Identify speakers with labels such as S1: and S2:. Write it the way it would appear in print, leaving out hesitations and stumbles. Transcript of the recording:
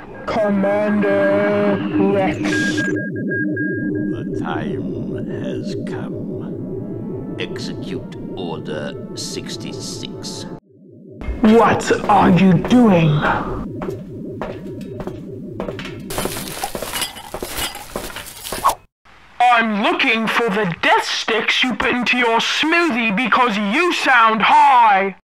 S1: Commander Rex.
S2: The time has come. Execute Order 66.
S1: What are you doing? I'm looking for the death sticks you put into your smoothie because you sound high.